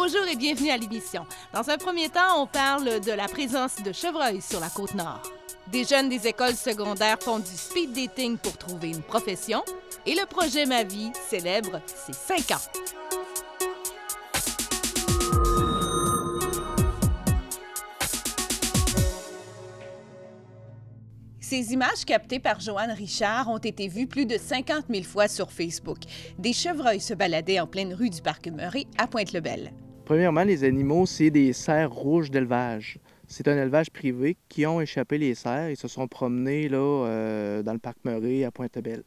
Bonjour et bienvenue à l'émission. Dans un premier temps, on parle de la présence de chevreuils sur la Côte-Nord. Des jeunes des écoles secondaires font du speed dating pour trouver une profession. Et le projet Ma Vie célèbre ses 5 ans. Ces images captées par Joanne Richard ont été vues plus de 50 000 fois sur Facebook. Des chevreuils se baladaient en pleine rue du Parc Murray à Pointe-le-Bel. Premièrement, les animaux, c'est des cerfs rouges d'élevage. C'est un élevage privé qui ont échappé les cerfs et se sont promenés là, dans le Parc Murray à Pointe-le-Bel.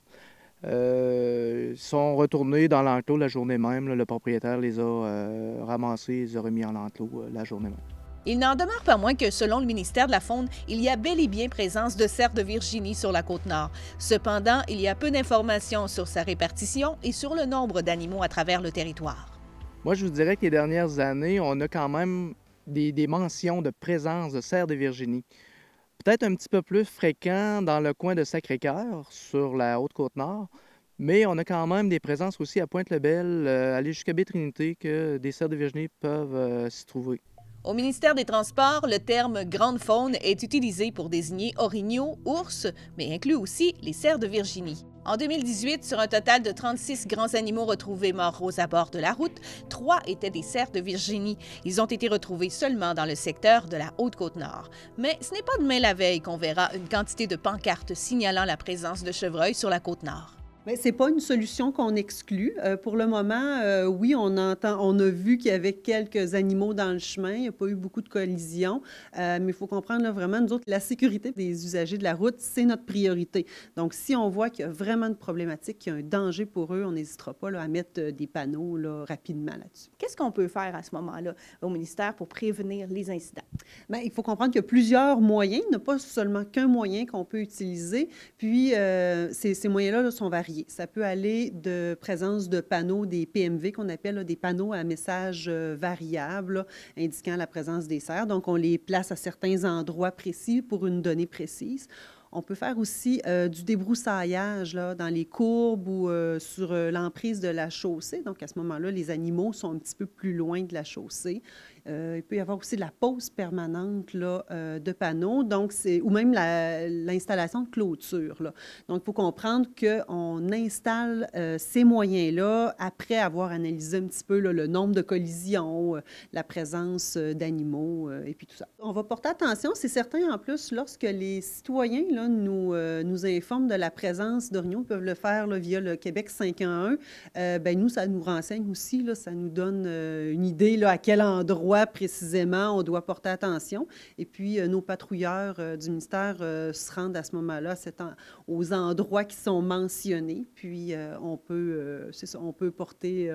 Ils sont retournés dans l'enclos la journée même. Là, le propriétaire les a ramassés, les a remis en enclos la journée même. Il n'en demeure pas moins que, selon le ministère de la Faune, il y a bel et bien présence de cerfs de Virginie sur la Côte-Nord. Cependant, il y a peu d'informations sur sa répartition et sur le nombre d'animaux à travers le territoire. Moi, je vous dirais que les dernières années, on a quand même des mentions de présence de cerfs de Virginie. Peut-être un petit peu plus fréquent dans le coin de Sacré-Cœur, sur la Haute-Côte-Nord, mais on a quand même des présences aussi à Pointe-le-Bel, aller jusqu'à Baie-Trinité, que des cerfs de Virginie peuvent s'y trouver. Au ministère des Transports, le terme « grande faune » est utilisé pour désigner orignaux, ours, mais inclut aussi les cerfs de Virginie. En 2018, sur un total de 36 grands animaux retrouvés morts aux abords de la route, 3 étaient des cerfs de Virginie. Ils ont été retrouvés seulement dans le secteur de la Haute-Côte-Nord. Mais ce n'est pas demain la veille qu'on verra une quantité de pancartes signalant la présence de chevreuils sur la Côte-Nord. Ce n'est pas une solution qu'on exclut. Pour le moment, oui, on a vu qu'il y avait quelques animaux dans le chemin. Il n'y a pas eu beaucoup de collisions. Mais il faut comprendre là, vraiment, nous autres, la sécurité des usagers de la route, c'est notre priorité. Donc, si on voit qu'il y a vraiment une problématique, qu'il y a un danger pour eux, on n'hésitera pas là, à mettre des panneaux là, rapidement là-dessus. Qu'est-ce qu'on peut faire à ce moment-là au ministère pour prévenir les incidents? Bien, il faut comprendre qu'il y a plusieurs moyens. Il n'y a pas seulement qu'un moyen qu'on peut utiliser. Puis, ces moyens-là là, sont variés. Ça peut aller de présence de panneaux, des PMV qu'on appelle là, des panneaux à messages variables, là, indiquant la présence des cerfs. Donc, on les place à certains endroits précis pour une donnée précise. On peut faire aussi du débroussaillage là, dans les courbes ou sur l'emprise de la chaussée. Donc, à ce moment-là, les animaux sont un petit peu plus loin de la chaussée. Il peut y avoir aussi de la pose permanente là, de panneaux, donc ou même l'installation de clôture. Là. Donc, il faut comprendre qu'on installe ces moyens-là après avoir analysé un petit peu là, le nombre de collisions, la présence d'animaux et puis tout ça. On va porter attention, c'est certain en plus, lorsque les citoyens là, nous informent de la présence d'orignaux, ils peuvent le faire là, via le Québec 511. Bien, nous, ça nous renseigne aussi, là, ça nous donne une idée là, à quel endroit précisément on doit porter attention. Et puis, nos patrouilleurs du ministère se rendent à ce moment-là aux endroits qui sont mentionnés. Puis, on peut porter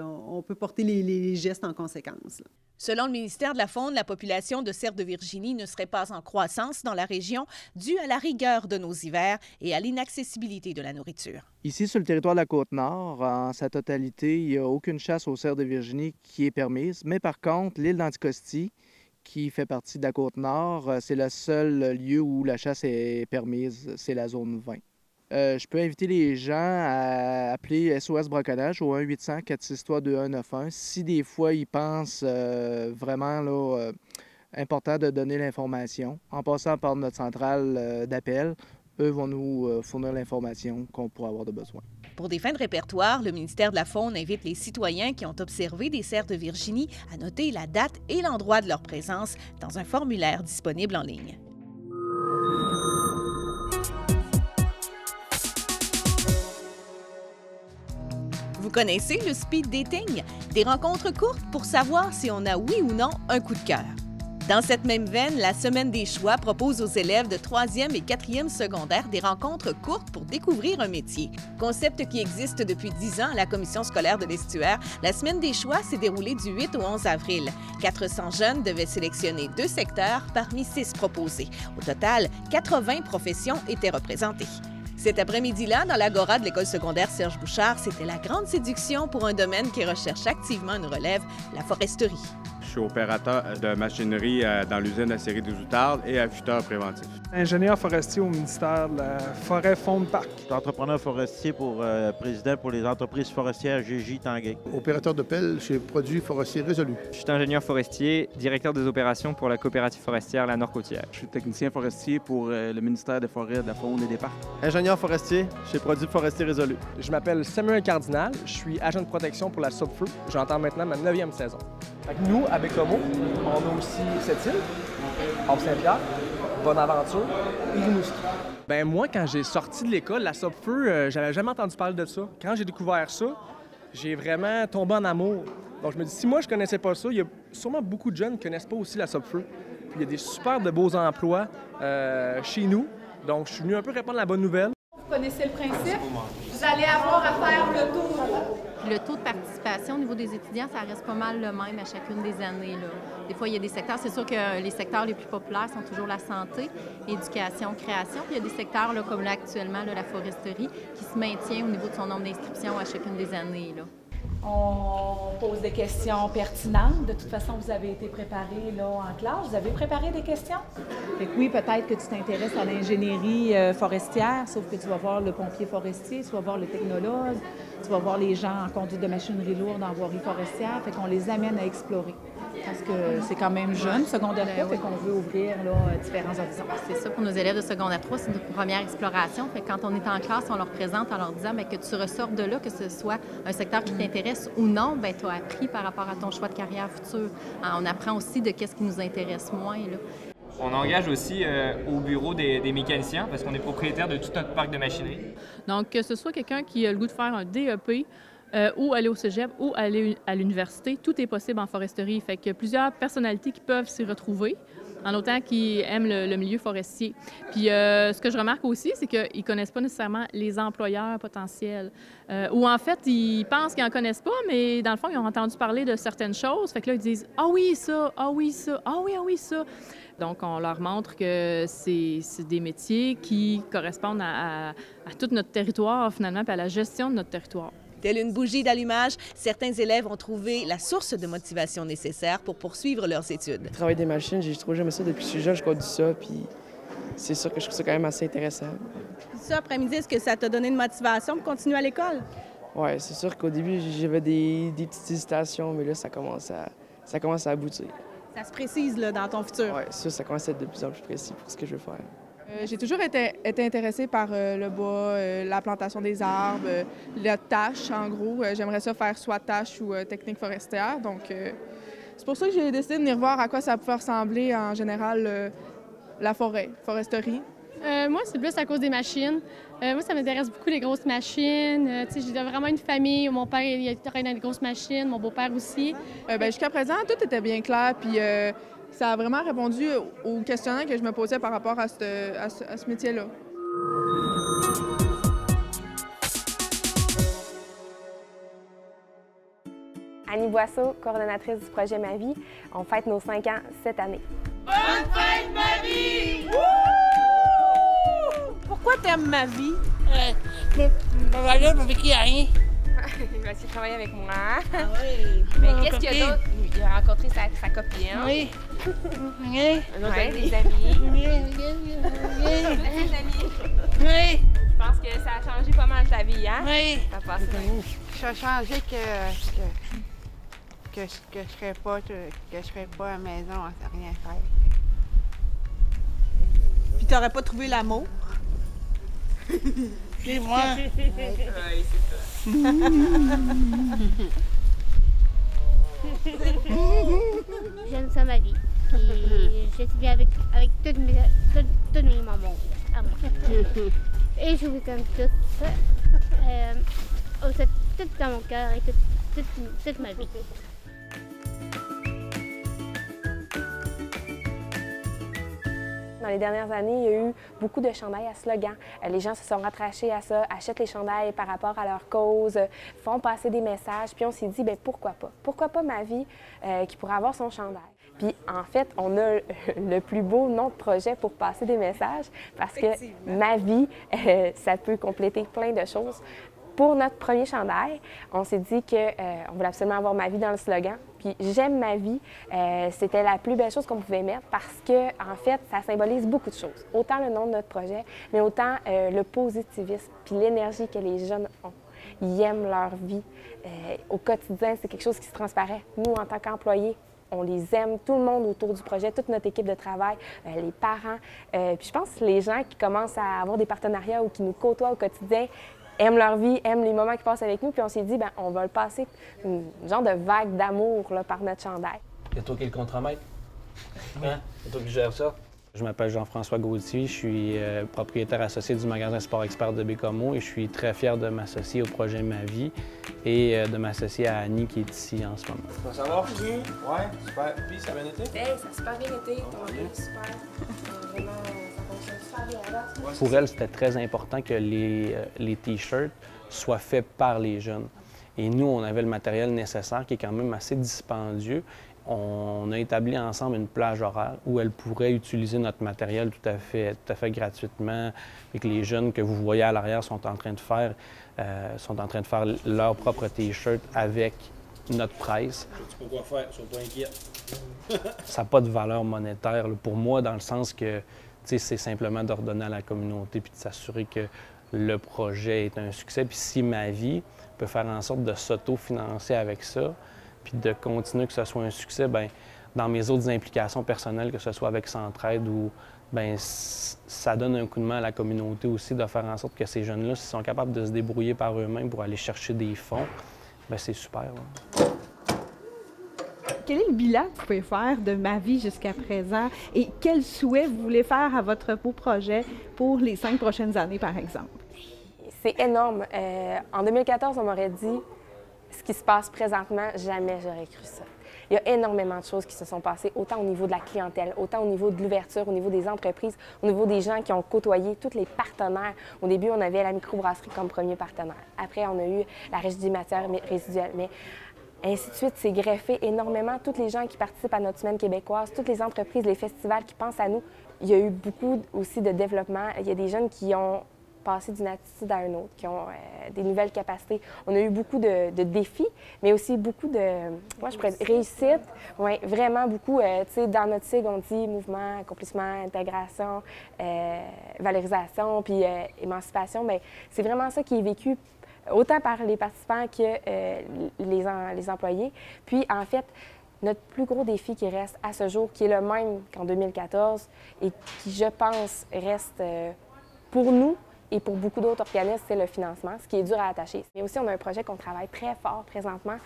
les gestes en conséquence. Là. Selon le ministère de la Faune, la population de cerfs de Virginie ne serait pas en croissance dans la région due à la rigueur de nos hivers et à l'inaccessibilité de la nourriture. Ici, sur le territoire de la Côte-Nord, en sa totalité, il n'y a aucune chasse aux cerfs de Virginie qui est permise. Mais par contre, l'île d'Anticosti, qui fait partie de la Côte-Nord, c'est le seul lieu où la chasse est permise, c'est la zone 20. Je peux inviter les gens à appeler SOS Braconnage au 1-800-463-2191 si des fois ils pensent vraiment là, important de donner l'information. En passant par notre centrale d'appel, eux vont nous fournir l'information qu'on pourra avoir de besoin. Pour des fins de répertoire, le ministère de la Faune invite les citoyens qui ont observé des cerfs de Virginie à noter la date et l'endroit de leur présence dans un formulaire disponible en ligne. Vous connaissez le speed dating? Des rencontres courtes pour savoir si on a oui ou non un coup de cœur. Dans cette même veine, la Semaine des choix propose aux élèves de 3e et 4e secondaire des rencontres courtes pour découvrir un métier. Concept qui existe depuis 10 ans à la Commission scolaire de l'Estuaire, la Semaine des choix s'est déroulée du 8 au 11 avril. 400 jeunes devaient sélectionner 2 secteurs parmi 6 proposés. Au total, 80 professions étaient représentées. Cet après-midi-là, dans l'agora de l'école secondaire Serge Bouchard, c'était la grande séduction pour un domaine qui recherche activement une relève, la foresterie. Je suis opérateur de machinerie dans l'usine d'aciérie des Outardes et affûteur préventif. Ingénieur forestier au ministère de la Forêt Fonds de Parc. Je suis entrepreneur forestier président pour les entreprises forestières GJ Tanguay. Opérateur de pelle chez Produits Forestiers Résolus. Je suis ingénieur forestier, directeur des opérations pour la coopérative forestière La Nord-Côtière. Je suis technicien forestier pour le ministère des Forêts, de la Faune et des Parcs. Ingénieur forestier chez Produits Forestiers Résolus. Je m'appelle Samuel Cardinal, je suis agent de protection pour la Sopfeu. J'entends maintenant ma 9e saison. Nous, avec Lomo, on a aussi cette île, Orbe-Saint-Pierre, Bonaventure et Rimouski. Ben moi, quand j'ai sorti de l'école, la Sopfeu, j'avais jamais entendu parler de ça. Quand j'ai découvert ça, j'ai vraiment tombé en amour. Donc je me dis, si moi je connaissais pas ça, il y a sûrement beaucoup de jeunes qui connaissent pas aussi la Sopfeu. Puis il y a des super de beaux emplois chez nous. Donc je suis venu un peu répandre la bonne nouvelle. Vous connaissez le principe, vous allez avoir à faire le tour. Le taux de participation au niveau des étudiants, ça reste pas mal le même à chacune des années, là. Des fois, il y a des secteurs, c'est sûr que les secteurs les plus populaires sont toujours la santé, éducation, création. Puis il y a des secteurs, là, comme là actuellement, là, la foresterie, qui se maintient au niveau de son nombre d'inscriptions à chacune des années, là. On pose des questions pertinentes. De toute façon, vous avez été préparés là, en classe. Vous avez préparé des questions? Fait que oui, peut-être que tu t'intéresses à l'ingénierie forestière, sauf que tu vas voir le pompier forestier, tu vas voir le technologue, tu vas voir les gens en conduite de machinerie lourde en voirie forestière. Fait qu'on les amène à explorer. Parce que c'est quand même jeune, secondaire 3, fait qu'on veut ouvrir là, différents horizons. C'est ça, pour nos élèves de secondaire 3, c'est notre première exploration. Fait que quand on est en classe, on leur présente en leur disant bien, que tu ressortes de là, que ce soit un secteur qui t'intéresse ou non, bien, tu as appris par rapport à ton choix de carrière future. On apprend aussi de qu'est-ce qui nous intéresse moins, là. On engage aussi au bureau des mécaniciens parce qu'on est propriétaire de tout notre parc de machinerie. Donc, que ce soit quelqu'un qui a le goût de faire un DEP, ou aller au cégep, ou aller à l'université, tout est possible en foresterie. Fait qu'il y a plusieurs personnalités qui peuvent s'y retrouver, en autant qu'ils aiment le milieu forestier. Puis ce que je remarque aussi, c'est qu'ils ne connaissent pas nécessairement les employeurs potentiels. Ou en fait, ils pensent qu'ils n'en connaissent pas, mais dans le fond, ils ont entendu parler de certaines choses. Fait que là, ils disent « Ah oui, ça! Ah oui, ça! Ah oui, ah oui, ça! » Donc, on leur montre que c'est des métiers qui correspondent à tout notre territoire, finalement, puis à la gestion de notre territoire. Telle une bougie d'allumage, certains élèves ont trouvé la source de motivation nécessaire pour poursuivre leurs études. Travailler des machines, j'ai trouvé jamais ça depuis que je suis jeune, je conduis ça, puis c'est sûr que je trouve ça quand même assez intéressant. Ça, après-midi, est-ce que ça t'a donné une motivation pour continuer à l'école? Oui, c'est sûr qu'au début, j'avais des petites hésitations, mais là, ça commence à aboutir. Ça se précise là, dans ton futur? Oui, ça commence à être de plus en plus précis pour ce que je veux faire. J'ai toujours été intéressée par le bois, la plantation des arbres, la tâche, en gros. J'aimerais ça faire soit tâche ou technique forestière. Donc, c'est pour ça que j'ai décidé de venir voir à quoi ça pouvait ressembler en général la foresterie. Moi, c'est plus à cause des machines. Moi, ça m'intéresse beaucoup les grosses machines. J'ai vraiment une famille. Mon père, il travaille dans les grosses machines, mon beau-père aussi. Jusqu'à présent, tout était bien clair. Puis, ça a vraiment répondu aux questionnements que je me posais par rapport à ce métier-là. Annie Boisseau, coordonnatrice du projet Ma Vie. On fête nos 5 ans cette année. Bonne fête, Ma Vie! Pourquoi t'aimes Ma Vie? Là, avec qui a rien. Il va essayer de travailler avec moi. Ah oui. Mais qu'est-ce qu'il y a d'autre? Il a rencontré sa copine. Oui. Oui. Des amis. Des amis. Oui. Je pense que ça a changé pas mal ta vie, hein? Oui. Ça a passé bien. Ça a changé que je serais pas à la maison à rien faire. Puis t'aurais pas trouvé l'amour? C'est moi. Oui, c'est ça. J'aime ça ma vie. Puis je suis bien avec toutes mes mamans. Et je vous aime tous. Tout dans mon cœur et toute ma vie. Dans les dernières années, il y a eu beaucoup de chandails à slogan. Les gens se sont rattachés à ça, achètent les chandails par rapport à leur cause, font passer des messages. Puis on s'est dit, bien, pourquoi pas? Pourquoi pas Ma Vie qui pourrait avoir son chandail? Puis en fait, on a le plus beau nom de projet pour passer des messages parce que Ma Vie, ça peut compléter plein de choses. Pour notre premier chandail, on s'est dit qu'on voulait absolument avoir Ma Vie dans le slogan. Puis j'aime ma vie, c'était la plus belle chose qu'on pouvait mettre parce que, en fait, ça symbolise beaucoup de choses. Autant le nom de notre projet, mais autant le positivisme puis l'énergie que les jeunes ont. Ils aiment leur vie. Au quotidien, c'est quelque chose qui se transparaît. Nous, en tant qu'employés, on les aime, tout le monde autour du projet, toute notre équipe de travail, les parents. Puis je pense que les gens qui commencent à avoir des partenariats ou qui nous côtoient au quotidien aiment leur vie, aiment les moments qu'ils passent avec nous. Puis on s'est dit, bien, on va le passer une genre de vague d'amour par notre chandail. C'est toi qui es le contremaître? Hein? C'est toi qui gères ça? Je m'appelle Jean-François Gauthier, je suis propriétaire associé du magasin Sport Expert de Bécomo et je suis très fier de m'associer au projet Ma Vie et de m'associer à Annie qui est ici en ce moment. Ça va? Ouais, super. Puis ça a bien été? Hey, ça a super bien été, ton lieu, super. Vraiment, ça fonctionne super bien là. Pour elle, c'était très important que les T-shirts soient faits par les jeunes. Et nous, on avait le matériel nécessaire qui est quand même assez dispendieux. On a établi ensemble une plage horaire où elle pourrait utiliser notre matériel tout à fait gratuitement et que les jeunes que vous voyez à l'arrière sont en train de faire leur propre T-shirt avec notre presse. Tu peux quoi faire? Sois pas inquiète. Ça n'a pas de valeur monétaire là, pour moi, dans le sens que c'est simplement de redonner à la communauté puis de s'assurer que le projet est un succès. Puis si Ma Vie peut faire en sorte de s'auto-financer avec ça, puis de continuer que ce soit un succès, bien, dans mes autres implications personnelles, que ce soit avec Centraide ou bien, ça donne un coup de main à la communauté aussi de faire en sorte que ces jeunes-là, s'ils sont capables de se débrouiller par eux-mêmes pour aller chercher des fonds, bien, c'est super. Là. Quel est le bilan que vous pouvez faire de Ma Vie jusqu'à présent et quels souhaits vous voulez faire à votre beau projet pour les 5 prochaines années, par exemple? C'est énorme. En 2014, on m'aurait dit ce qui se passe présentement, jamais j'aurais cru ça. Il y a énormément de choses qui se sont passées, autant au niveau de la clientèle, autant au niveau de l'ouverture, au niveau des entreprises, au niveau des gens qui ont côtoyé tous les partenaires. Au début, on avait la microbrasserie comme premier partenaire. Après, on a eu la Régie des matières résiduelles. Mais ainsi de suite, c'est greffé énormément. Tous les gens qui participent à notre semaine québécoise, toutes les entreprises, les festivals qui pensent à nous. Il y a eu beaucoup aussi de développement. Il y a des jeunes qui ont passé d'une attitude à une autre, qui ont des nouvelles capacités. On a eu beaucoup de défis, mais aussi beaucoup de réussite. Oui, vraiment beaucoup. Tu sais, dans notre sigle, on dit mouvement, accomplissement, intégration, valorisation, puis émancipation. Bien, c'est vraiment ça qui est vécu autant par les participants que les employés. Puis, en fait, notre plus gros défi qui reste à ce jour, qui est le même qu'en 2014 et qui, je pense, reste pour nous, et pour beaucoup d'autres organismes, c'est le financement, ce qui est dur à attacher. Mais aussi, on a un projet qu'on travaille très fort présentement,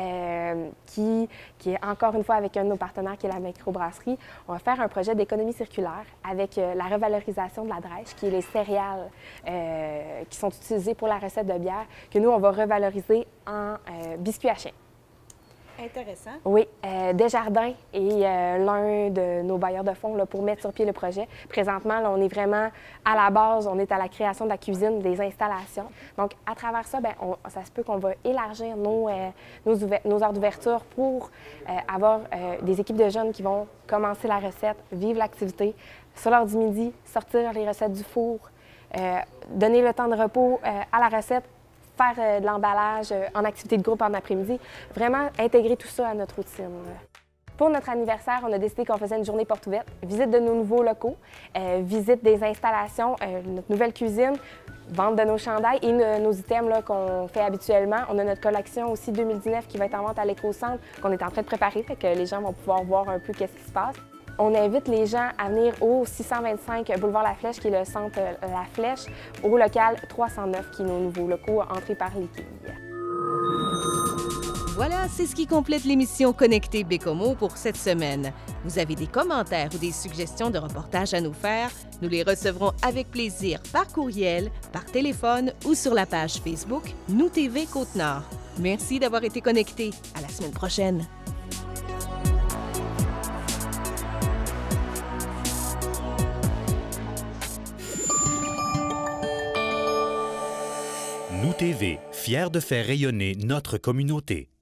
qui est encore une fois avec un de nos partenaires, qui est la microbrasserie. On va faire un projet d'économie circulaire avec la revalorisation de la drèche, qui est les céréales qui sont utilisées pour la recette de bière, que nous, on va revaloriser en biscuits à chien. Intéressant. Oui. Desjardins est l'un de nos bailleurs de fonds là, pour mettre sur pied le projet. Présentement, là, on est vraiment à la base, on est à la création de la cuisine, des installations. Donc, à travers ça, bien, ça se peut qu'on va élargir nos heures d'ouverture pour avoir des équipes de jeunes qui vont commencer la recette, vivre l'activité, sur l'heure du midi, sortir les recettes du four, donner le temps de repos à la recette, faire de l'emballage en activité de groupe en après-midi, vraiment intégrer tout ça à notre routine. Pour notre anniversaire, on a décidé qu'on faisait une journée porte ouverte, visite de nos nouveaux locaux, visite des installations, notre nouvelle cuisine, vente de nos chandails et nos items qu'on fait habituellement. On a notre collection aussi 2019 qui va être en vente à l'Éco-Centre, qu'on est en train de préparer, fait que les gens vont pouvoir voir un peu qu'est-ce qui se passe. On invite les gens à venir au 625 Boulevard La Flèche, qui est le centre La Flèche, au local 309, qui est nos nouveaux locaux entrés par les quilles. Voilà, c'est ce qui complète l'émission Connectée Bécomo pour cette semaine. Vous avez des commentaires ou des suggestions de reportages à nous faire? Nous les recevrons avec plaisir par courriel, par téléphone ou sur la page Facebook Nous TV Côte-Nord. Merci d'avoir été connectés. À la semaine prochaine. Nous TV, fiers de faire rayonner notre communauté.